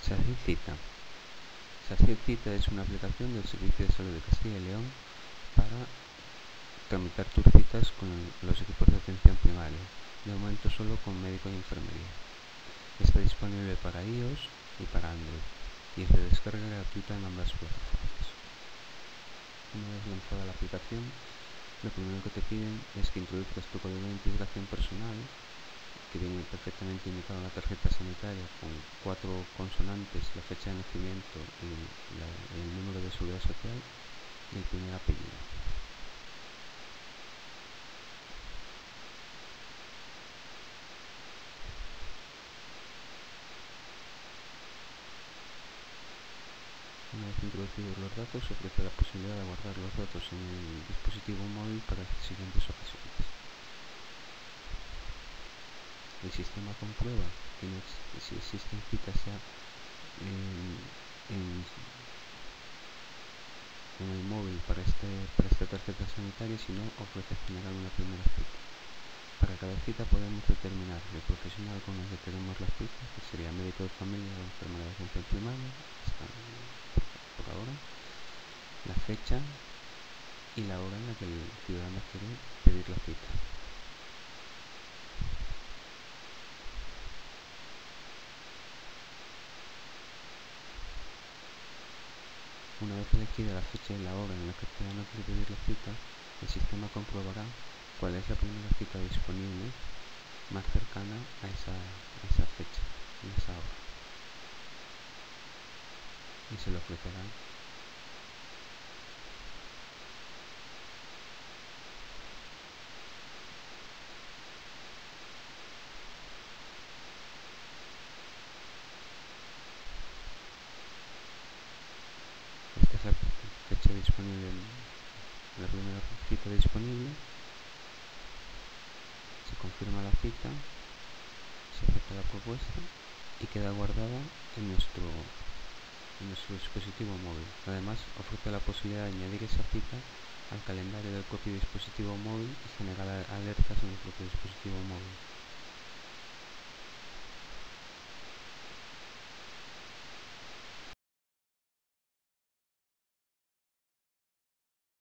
SACIR-Cita. SACIR-Cita es una aplicación del Servicio de Salud de Castilla y León para tramitar tus citas con los equipos de atención primaria, de momento solo con médico y enfermería. Está disponible para iOS y para Android y es de descarga gratuita en ambas plataformas. Una vez lanzada la aplicación, lo primero que te piden es que introduzcas tu código de identificación personal, que viene perfectamente indicado en la tarjeta sanitaria con 4 consonantes, la fecha de nacimiento y el número de seguridad social y el primer apellido. Una vez introducidos los datos, se ofrece la posibilidad de guardar los datos en el dispositivo móvil para las siguientes ocasiones. El sistema comprueba que si existen citas ya en el móvil para esta tarjeta sanitaria, si no, ofrece generar una primera cita. Para cada cita podemos determinar el profesional con el que queremos la cita, que sería médico de familia o enfermera de atención primaria, por ahora, la fecha y la hora en la que el ciudadano quiere pedir la cita. Una vez elegida la fecha y la hora en la que el ciudadano quiere pedir la cita, el sistema comprobará cuál es la primera cita disponible más cercana a esa fecha y esa hora, y se le ofrecerá. Esta es la fecha disponible, la primera cita disponible. Se confirma la cita, se acepta la propuesta y queda guardada en nuestro dispositivo móvil. Además, ofrece la posibilidad de añadir esa cita al calendario del propio dispositivo móvil y generar alertas en el propio dispositivo móvil.